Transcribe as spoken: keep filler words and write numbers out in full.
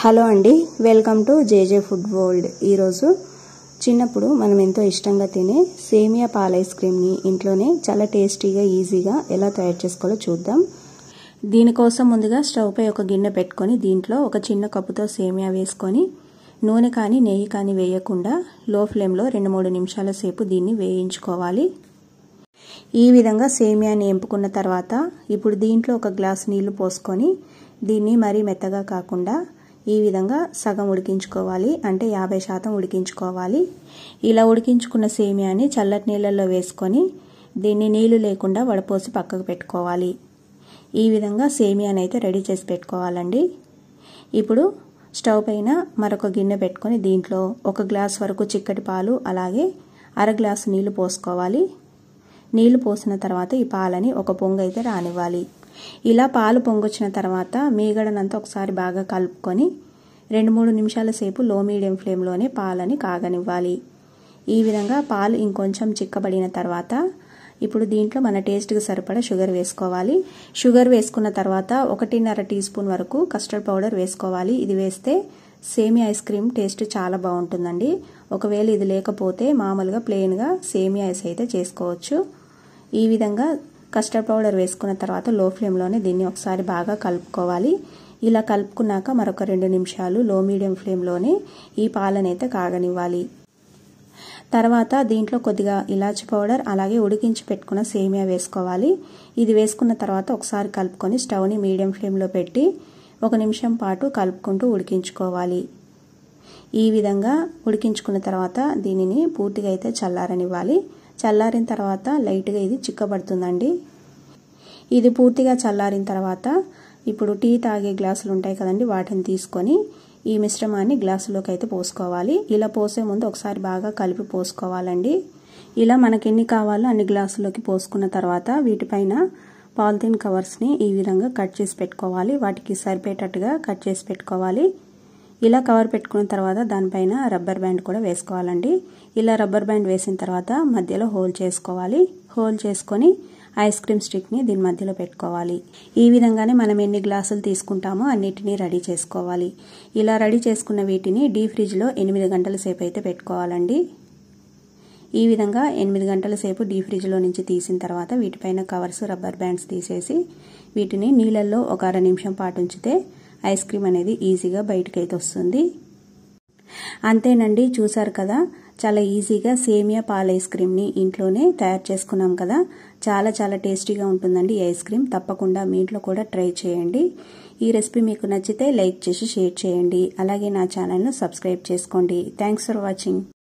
Hello అండి, welcome to JJ food world. ఈరోజు చిన్నప్పుడు మనం ఎంతో ఇష్టంగా తినే సేమియా పాల ఐస్ క్రీమ్ని ఇంట్లోనే చాలా టేస్టీగా ఈజీగా ఎలా తయారు చేసుకోవాలో చూద్దాం. దీనికోసం ముందుగా స్టవ్ పై ఒక గిన్నె పెట్టుకొని దీంట్లో ఒక చిన్న కప్పుతో సేమియా వేసుకొని నూనె కానీ నెయ్యి కానీ వేయకుండా లో ఫ్లేమ్లో రెండు మూడు నిమిషాల సేపు దీన్ని వేయించుకోవాలి. ఈ విధంగా సేమియాని ఎంపుకున్న తర్వాత ఇప్పుడు దీంట్లో ఒక గ్లాస్ నీళ్లు పోసుకొని దీన్ని మరీ మెత్తగా కాకుండా ఈ విధంగా సగం ఉడికించుకోవాలి, అంటే యాభై శాతం ఉడికించుకోవాలి. ఇలా ఉడికించుకున్న సేమియాని చల్లటి నీళ్ళల్లో వేసుకొని దీన్ని నీళ్లు లేకుండా వడపోసి పక్కకు పెట్టుకోవాలి. ఈ విధంగా సేమియాని అయితే రెడీ చేసి పెట్టుకోవాలండి. ఇప్పుడు స్టవ్ పైన మరొక గిన్నె పెట్టుకొని దీంట్లో ఒక గ్లాస్ వరకు చిక్కటి పాలు అలాగే అర గ్లాసు నీళ్లు పోసుకోవాలి. నీళ్లు పోసిన తర్వాత ఈ పాలని ఒక పొంగు అయితే రానివ్వాలి. ఇలా పాలు పొంగొచ్చిన తర్వాత మీగడనంతా ఒకసారి బాగా కలుపుకొని రెండు మూడు నిమిషాల సేపు లో మీడియం ఫ్లేమ్లోనే పాలని కాగనివ్వాలి. ఈ విధంగా పాలు ఇంకొంచెం చిక్కబడిన తర్వాత ఇప్పుడు దీంట్లో మన టేస్ట్కి సరిపడా షుగర్ వేసుకోవాలి. షుగర్ వేసుకున్న తర్వాత ఒకటిన్నర టీ స్పూన్ వరకు కస్టర్డ్ పౌడర్ వేసుకోవాలి. ఇది వేస్తే సేమియా ఐస్ క్రీమ్ టేస్ట్ చాలా బాగుంటుందండి. ఒకవేళ ఇది లేకపోతే మామూలుగా ప్లెయిన్గా సేమియా ఐస్ అయితే చేసుకోవచ్చు. ఈ విధంగా కస్టర్డ్ పౌడర్ వేసుకున్న తర్వాత లో ఫ్లేమ్లోనే దీన్ని ఒకసారి బాగా కలుపుకోవాలి. ఇలా కలుపుకున్నాక మరొక రెండు నిమిషాలు లో మీడియం ఫ్లేమ్లోనే ఈ పాలనైతే కాగనివ్వాలి. తర్వాత దీంట్లో కొద్దిగా ఇలాచి పౌడర్ అలాగే ఉడికించి పెట్టుకున్న సేమియా వేసుకోవాలి. ఇది వేసుకున్న తర్వాత ఒకసారి కలుపుకొని స్టవ్ని మీడియం ఫ్లేమ్లో పెట్టి ఒక నిమిషం పాటు కలుపుకుంటూ ఉడికించుకోవాలి. ఈ విధంగా ఉడికించుకున్న తర్వాత దీనిని పూర్తిగా అయితే చల్లారనివ్వాలి. చల్లారిన తర్వాత లైట్గా ఇది చిక్కబడుతుందండి. ఇది పూర్తిగా చల్లారిన తర్వాత ఇప్పుడు టీ తాగే గ్లాసులు ఉంటాయి కదండి, వాటిని తీసుకొని ఈ మిశ్రమాన్ని గ్లాసులోకి అయితే పోసుకోవాలి. ఇలా పోసే ముందు ఒకసారి బాగా కలిపి పోసుకోవాలండి. ఇలా మనకి ఎన్ని కావాలో అన్ని గ్లాసులోకి పోసుకున్న తర్వాత వీటిపైన పాలిథిన్ కవర్స్ని ఈ విధంగా కట్ చేసి పెట్టుకోవాలి. వాటికి సరిపోయేటట్టుగా కట్ చేసి పెట్టుకోవాలి. ఇలా కవర్ పెట్టుకున్న తర్వాత దానిపైన రబ్బర్ బ్యాండ్ కూడా వేసుకోవాలండి. ఇలా రబ్బర్ బ్యాండ్ వేసిన తర్వాత మధ్యలో హోల్ చేసుకోవాలి. హోల్ చేసుకొని ఐస్ క్రీమ్ స్టిక్ని దీని మధ్యలో పెట్టుకోవాలి. ఈ విధంగానే మనం ఎన్ని గ్లాసులు తీసుకుంటామో అన్నిటినీ రెడీ చేసుకోవాలి. ఇలా రెడీ చేసుకున్న వీటిని డీ ఫ్రిడ్జ్లో ఎనిమిది గంటల సేపు అయితే పెట్టుకోవాలండి. ఈ విధంగా ఎనిమిది గంటల సేపు డీ ఫ్రిడ్జ్లో నుంచి తీసిన తర్వాత వీటిపైన కవర్స్ రబ్బర్ బ్యాండ్స్ తీసేసి వీటిని నీళ్ళల్లో ఒక అర నిమిషం పాటు ఉంచితే ఐస్ క్రీమ్ అనేది ఈజీగా బయటకు అయితే వస్తుంది. అంతేనండి, చూసారు కదా, చాలా ఈజీగా సేమియా పాల ఐస్ క్రీమ్ని ఇంట్లోనే తయారు చేసుకున్నాం కదా. చాలా చాలా టేస్టీగా ఉంటుందండి ఈ ఐస్ క్రీమ్. తప్పకుండా మీ ఇంట్లో కూడా ట్రై చేయండి. ఈ రెసిపీ మీకు నచ్చితే లైక్ చేసి షేర్ చేయండి. అలాగే నా ఛానల్ను సబ్స్క్రైబ్ చేసుకోండి. Thanks for watching.